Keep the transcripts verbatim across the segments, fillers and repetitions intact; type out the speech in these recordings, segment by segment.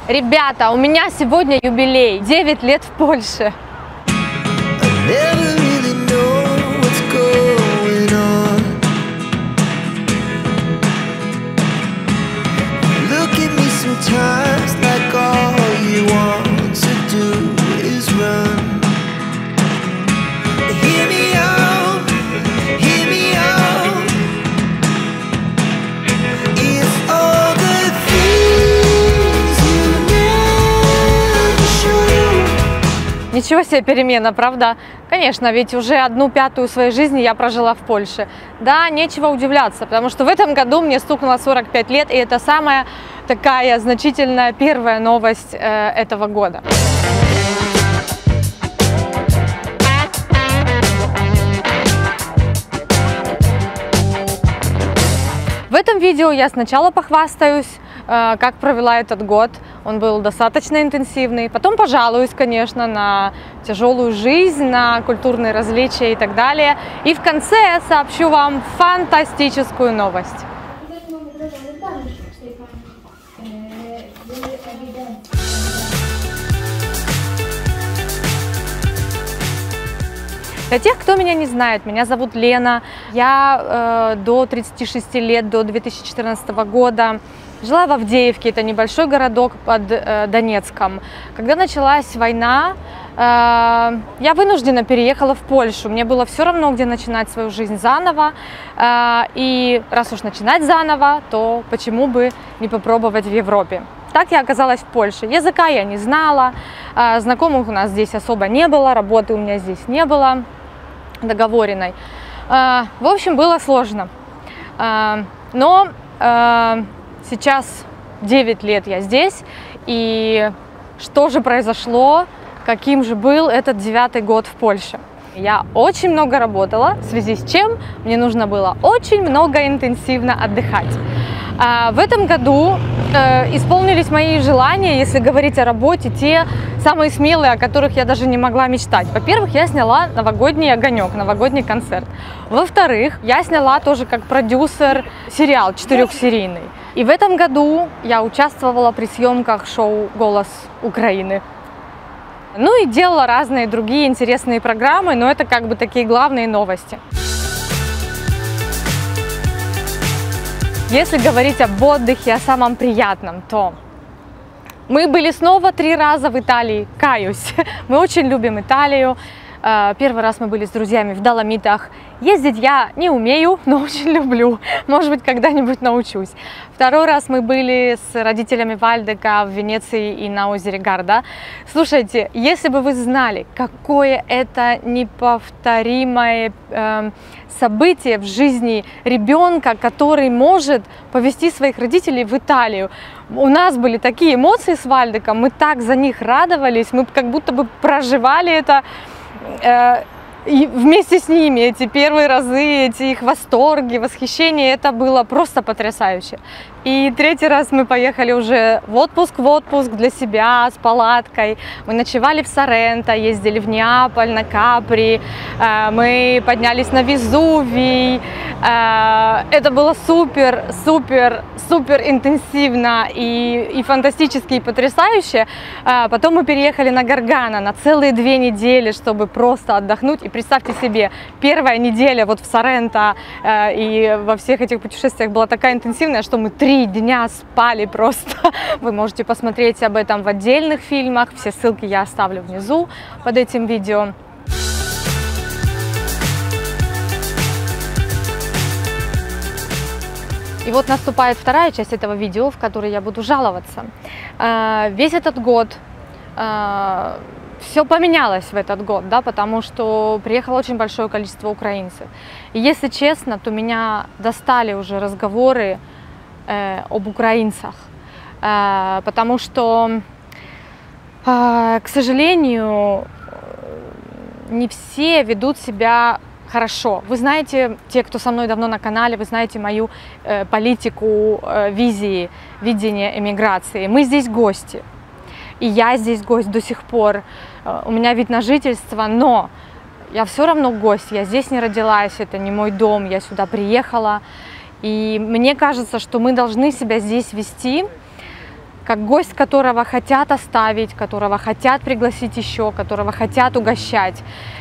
Ребята, у меня сегодня юбилей, девять лет в Польше. Ничего себе перемена, правда? Конечно, ведь уже одну пятую своей жизни я прожила в Польше. Да, нечего удивляться, потому что в этом году мне стукнуло сорок пять лет, и это самая такая значительная первая новость э, этого года. В этом видео я сначала похвастаюсь, как провела этот год. Он был достаточно интенсивный. Потом пожалуюсь, конечно, на тяжелую жизнь, на культурные различия и так далее. И в конце сообщу вам фантастическую новость. Для тех, кто меня не знает, меня зовут Лена. Я э, до тридцати шести лет, до две тысячи четырнадцатого года жила в Авдеевке, это небольшой городок под э, Донецком. Когда началась война, э, я вынуждена переехала в Польшу. Мне было все равно, где начинать свою жизнь заново. Э, и раз уж начинать заново, то почему бы не попробовать в Европе? Так я оказалась в Польше. Языка я не знала, э, знакомых у нас здесь особо не было, работы у меня здесь не было договоренной. Э, в общем, было сложно. Э, но э, сейчас девять лет я здесь, и что же произошло, каким же был этот девятый год в Польше? Я очень много работала, в связи с чем мне нужно было очень много интенсивно отдыхать. А в этом году э, исполнились мои желания, если говорить о работе, те самые смелые, о которых я даже не могла мечтать. Во-первых, я сняла новогодний огонек, новогодний концерт. Во-вторых, я сняла тоже как продюсер сериал четырехсерийный. И в этом году я участвовала при съемках шоу «Голос Украины». Ну и делала разные другие интересные программы, но это как бы такие главные новости. Если говорить об отдыхе, о самом приятном, то мы были снова три раза в Италии, каюсь. Мы очень любим Италию. Первый раз мы были с друзьями в Доломитах. Ездить я не умею, но очень люблю. Может быть, когда-нибудь научусь. Второй раз мы были с родителями Вальдека в Венеции и на озере Гарда. Слушайте, если бы вы знали, какое это неповторимое э, событие в жизни ребенка, который может повезти своих родителей в Италию. У нас были такие эмоции с Вальдеком, мы так за них радовались, мы как будто бы проживали это э, и вместе с ними, эти первые разы, эти их восторги, восхищение, это было просто потрясающе. И третий раз мы поехали уже в отпуск, в отпуск для себя, с палаткой. Мы ночевали в Соренто, ездили в Неаполь, на Капри, мы поднялись на Везувий. Это было супер, супер, супер интенсивно и, и фантастически, и потрясающе. Потом мы переехали на Гаргано на целые две недели, чтобы просто отдохнуть. И представьте себе, первая неделя вот в Соренто и во всех этих путешествиях была такая интенсивная, что мы три дня спали просто. Вы можете посмотреть об этом в отдельных фильмах. Все ссылки я оставлю внизу под этим видео. И вот наступает вторая часть этого видео, в которой я буду жаловаться. Весь этот год все поменялось в этот год, да, потому что приехало очень большое количество украинцев. И если честно, то меня достали уже разговоры э, об украинцах, э, потому что, э, к сожалению, не все ведут себя хорошо. Вы знаете, те, кто со мной давно на канале, вы знаете мою э, политику э, визии, видения эмиграции. Мы здесь гости. И я здесь гость до сих пор, у меня вид на жительство, но я все равно гость, я здесь не родилась, это не мой дом, я сюда приехала. И мне кажется, что мы должны себя здесь вести как гость, которого хотят оставить, которого хотят пригласить еще, которого хотят угощать,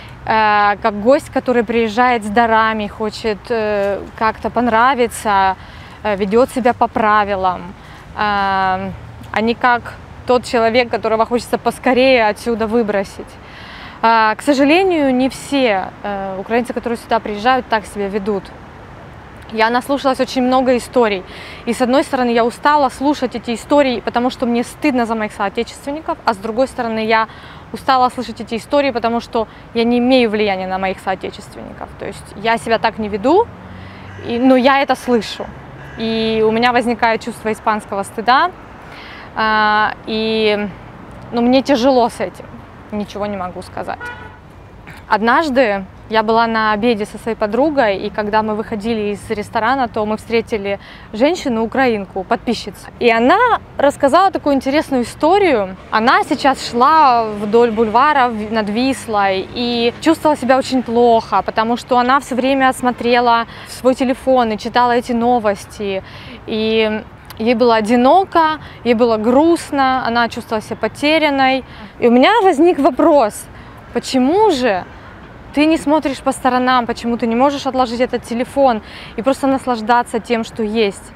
как гость, который приезжает с дарами, хочет как-то понравиться, ведет себя по правилам, а не как тот человек, которого хочется поскорее отсюда выбросить. К сожалению, не все украинцы, которые сюда приезжают, так себя ведут. Я наслушалась очень много историй. И с одной стороны, я устала слушать эти истории, потому что мне стыдно за моих соотечественников, а с другой стороны, я устала слышать эти истории, потому что я не имею влияния на моих соотечественников. То есть я себя так не веду, и, но я это слышу. И у меня возникает чувство испанского стыда, а, и ну, мне тяжело с этим, ничего не могу сказать. Однажды я была на обеде со своей подругой, и когда мы выходили из ресторана, то мы встретили женщину, украинку, подписчицу. И она рассказала такую интересную историю. Она сейчас шла вдоль бульвара над Вислой и чувствовала себя очень плохо, потому что она все время смотрела в свой телефон и читала эти новости. И ей было одиноко, ей было грустно, она чувствовала себя потерянной. И у меня возник вопрос, почему же ты не смотришь по сторонам, почему ты не можешь отложить этот телефон и просто наслаждаться тем, что есть?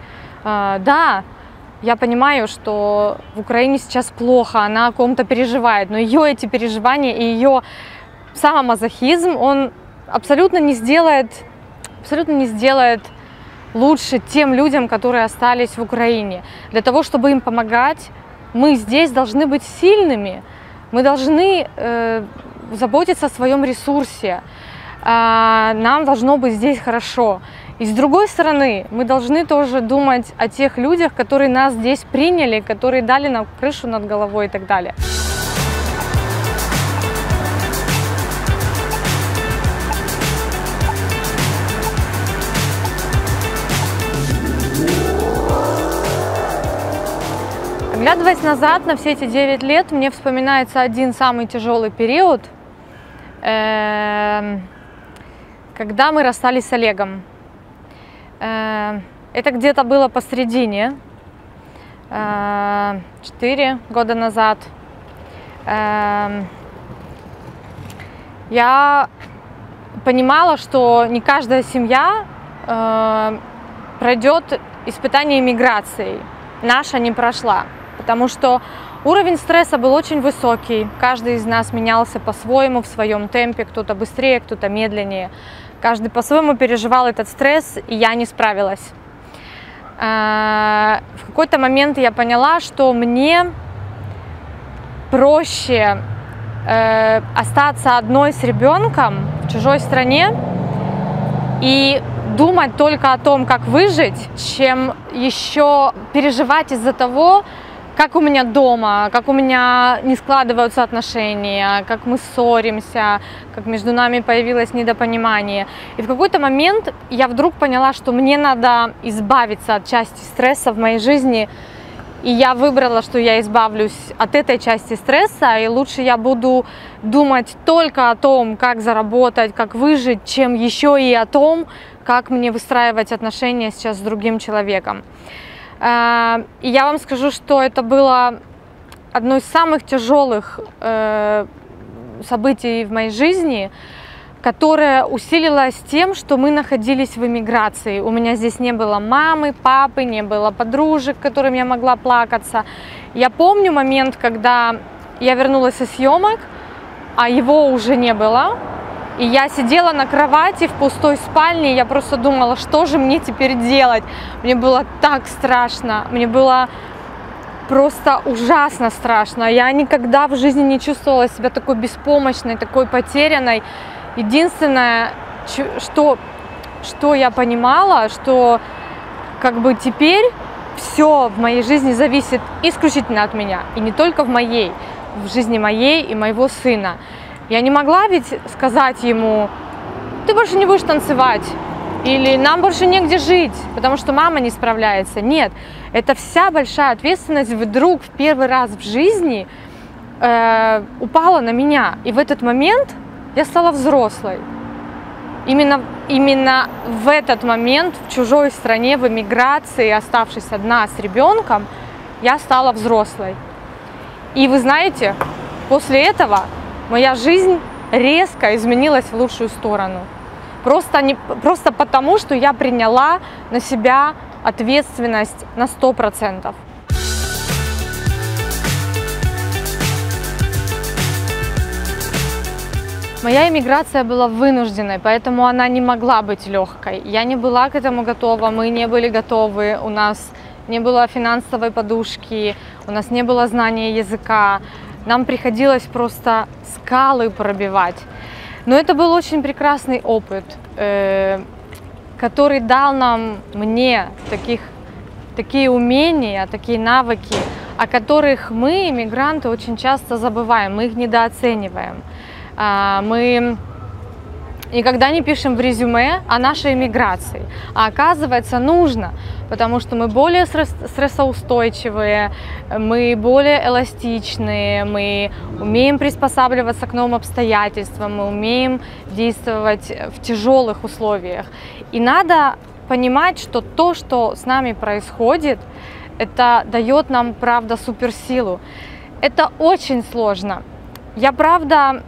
Да, я понимаю, что в Украине сейчас плохо, она о ком-то переживает, но ее эти переживания и ее самомазохизм, он абсолютно не сделает, абсолютно не сделает лучше тем людям, которые остались в Украине. Для того, чтобы им помогать, мы здесь должны быть сильными, мы должны э, заботиться о своем ресурсе, э, нам должно быть здесь хорошо. И с другой стороны, мы должны тоже думать о тех людях, которые нас здесь приняли, которые дали нам крышу над головой и так далее. Оглядываясь назад на все эти девять лет, мне вспоминается один самый тяжелый период, когда мы расстались с Олегом. Это где-то было посередине, четыре года назад. Я понимала, что не каждая семья пройдет испытание миграцией. Наша не прошла. Потому что уровень стресса был очень высокий, каждый из нас менялся по-своему, в своем темпе, кто-то быстрее, кто-то медленнее. Каждый по-своему переживал этот стресс, и я не справилась. В какой-то момент я поняла, что мне проще остаться одной с ребенком в чужой стране и думать только о том, как выжить, чем еще переживать из-за того, как у меня дома, как у меня не складываются отношения, как мы ссоримся, как между нами появилось недопонимание. И в какой-то момент я вдруг поняла, что мне надо избавиться от части стресса в моей жизни. И я выбрала, что я избавлюсь от этой части стресса, и лучше я буду думать только о том, как заработать, как выжить, чем еще и о том, как мне выстраивать отношения сейчас с другим человеком. И я вам скажу, что это было одно из самых тяжелых событий в моей жизни, которое усилилось тем, что мы находились в эмиграции. У меня здесь не было мамы, папы, не было подружек, которым я могла плакаться. Я помню момент, когда я вернулась со съемок, а его уже не было. И я сидела на кровати в пустой спальне, и я просто думала, что же мне теперь делать. Мне было так страшно, мне было просто ужасно страшно. Я никогда в жизни не чувствовала себя такой беспомощной, такой потерянной. Единственное, что, что я понимала, что как бы теперь все в моей жизни зависит исключительно от меня. И не только в моей, в жизни моей и моего сына. Я не могла ведь сказать ему: ты больше не будешь танцевать, или нам больше негде жить, потому что мама не справляется. Нет, это вся большая ответственность вдруг в первый раз в жизни э, упала на меня. И в этот момент я стала взрослой. Именно, именно в этот момент в чужой стране, в эмиграции, оставшись одна с ребенком, я стала взрослой. И вы знаете, после этого моя жизнь резко изменилась в лучшую сторону. Просто, не, просто потому, что я приняла на себя ответственность на сто процентов. Моя эмиграция была вынужденной, поэтому она не могла быть легкой. Я не была к этому готова, мы не были готовы, у нас не было финансовой подушки, у нас не было знания языка. Нам приходилось просто скалы пробивать. Но это был очень прекрасный опыт, э, который дал нам, мне, таких, такие умения, такие навыки, о которых мы, иммигранты, очень часто забываем, мы их недооцениваем. Мы никогда не пишем в резюме о нашей эмиграции, а оказывается нужно, потому что мы более стрессоустойчивые, мы более эластичные, мы умеем приспосабливаться к новым обстоятельствам, мы умеем действовать в тяжелых условиях. И надо понимать, что то, что с нами происходит, это дает нам, правда, суперсилу. Это очень сложно. Я, правда,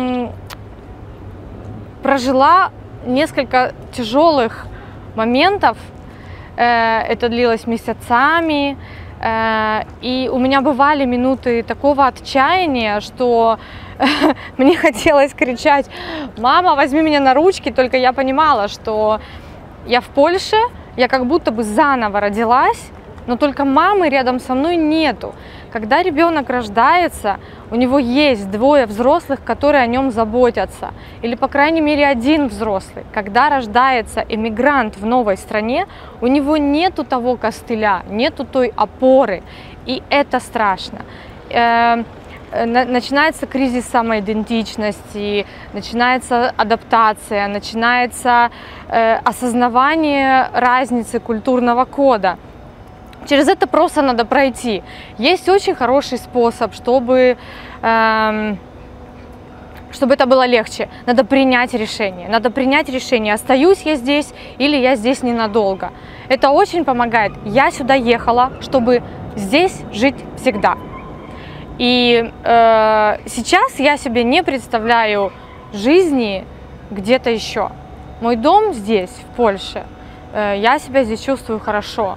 прожила несколько тяжелых моментов, это длилось месяцами, и у меня бывали минуты такого отчаяния, что мне хотелось кричать: «Мама, возьми меня на ручки», только я понимала, что я в Польше, я как будто бы заново родилась, но только мамы рядом со мной нету. Когда ребенок рождается, у него есть двое взрослых, которые о нем заботятся, или, по крайней мере, один взрослый. Когда рождается эмигрант в новой стране, у него нету того костыля, нету той опоры, и это страшно. Начинается кризис самоидентичности, начинается адаптация, начинается осознавание разницы культурного кода. Через это просто надо пройти. Есть очень хороший способ, чтобы, эм, чтобы это было легче. Надо принять решение. Надо принять решение, остаюсь я здесь или я здесь ненадолго. Это очень помогает. Я сюда ехала, чтобы здесь жить всегда. И э, сейчас я себе не представляю жизни где-то еще. Мой дом здесь, в Польше. Э, я себя здесь чувствую хорошо.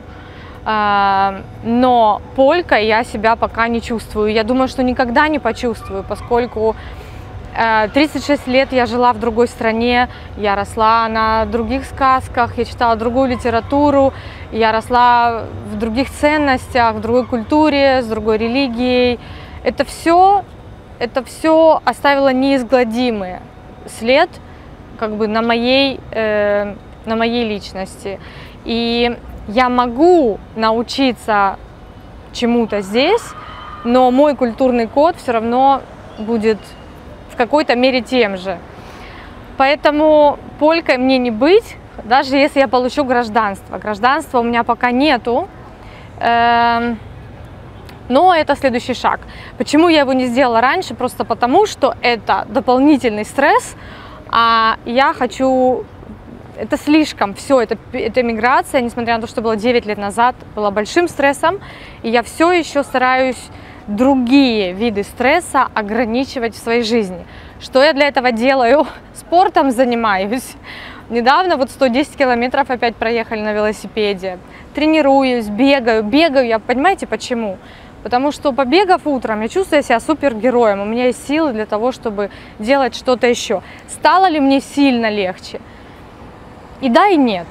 Но полькой я себя пока не чувствую. Я думаю, что никогда не почувствую, поскольку тридцать шесть лет я жила в другой стране, я росла на других сказках, я читала другую литературу, я росла в других ценностях, в другой культуре, с другой религией. Это все, это все оставило неизгладимый след как бы на моей, э, на моей личности. И я могу научиться чему-то здесь, но мой культурный код все равно будет в какой-то мере тем же. Поэтому полькой мне не быть, даже если я получу гражданство. Гражданства у меня пока нету, но это следующий шаг. Почему я его не сделала раньше? Просто потому, что это дополнительный стресс, а я хочу... Это слишком, все, это, это миграция, несмотря на то, что было девять лет назад, была большим стрессом, и я все еще стараюсь другие виды стресса ограничивать в своей жизни. Что я для этого делаю? Спортом занимаюсь. Недавно вот сто десять километров опять проехали на велосипеде. Тренируюсь, бегаю, бегаю, я, понимаете почему? Потому что, побегав утром, я чувствую себя супергероем, у меня есть силы для того, чтобы делать что-то еще. Стало ли мне сильно легче? И да, и нет.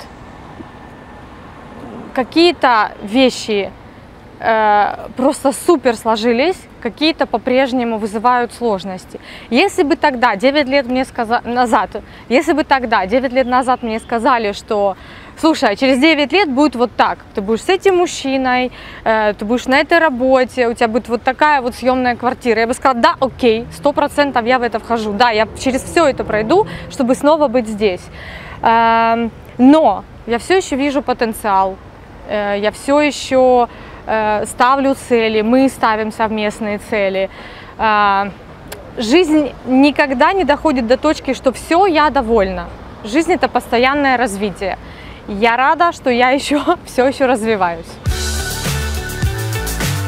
Какие-то вещи э, просто супер сложились, какие-то по-прежнему вызывают сложности. Если бы тогда, девять лет мне сказа... назад, если бы тогда, девять лет назад мне сказали, что, слушай, через девять лет будет вот так, ты будешь с этим мужчиной, э, ты будешь на этой работе, у тебя будет вот такая вот съемная квартира, я бы сказала: да, окей, сто процентов я в это вхожу, да, я через все это пройду, чтобы снова быть здесь. Но я все еще вижу потенциал, я все еще ставлю цели, мы ставим совместные цели. Жизнь никогда не доходит до точки, что все, я довольна. Жизнь — это постоянное развитие. Я рада, что я еще все еще развиваюсь.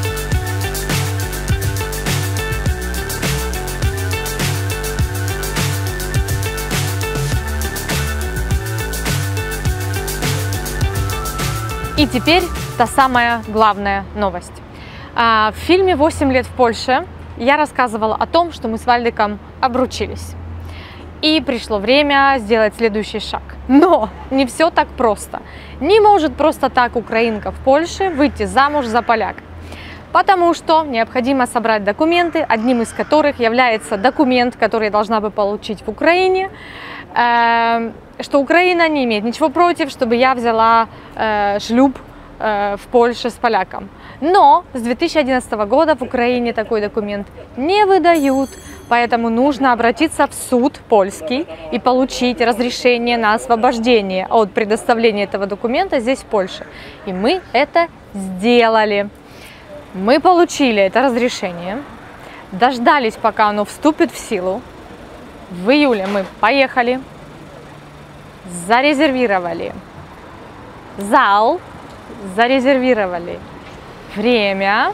И теперь та самая главная новость. В фильме «восемь лет в Польше» я рассказывала о том, что мы с Вальдиком обручились. И пришло время сделать следующий шаг. Но не все так просто. Не может просто так украинка в Польше выйти замуж за поляка. Потому что необходимо собрать документы, одним из которых является документ, который я должна бы получить в Украине, э, что Украина не имеет ничего против, чтобы я взяла э, шлюб э, в Польше с поляком. Но с две тысячи одиннадцатого года в Украине такой документ не выдают, поэтому нужно обратиться в суд польский и получить разрешение на освобождение от предоставления этого документа здесь, в Польше. И мы это сделали. Мы получили это разрешение, дождались, пока оно вступит в силу. В июле мы поехали, зарезервировали зал, зарезервировали время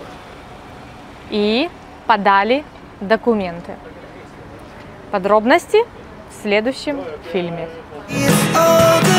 и подали документы. Подробности в следующем фильме.